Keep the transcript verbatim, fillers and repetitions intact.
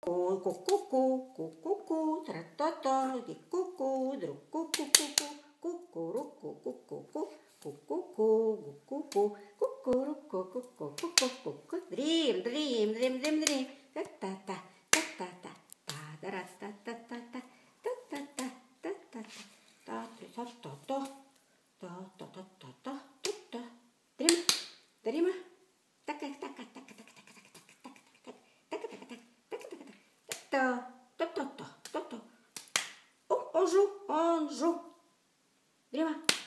ку-ку-ку, ку-ку-ку, тра-та-та, ку-ку, друг ку-ку-ку-ку, ку-ку-ку, ку-ку-ку, ку-ку-ку, ку-ку-ку, ку-ку-ку, ку-ку-ку, дрим, дрим, дрим, дрим, дрим, та-та-та, та-та-та, та-да-ра-та-та-та-та, та-та-та, та-та-та, та-та-та-та, та-та-та-та-та, та-та, дрим, дрима, така-така-така-така-така. Та, та, та, та, та, та. О, ожу, онжу. Дрима.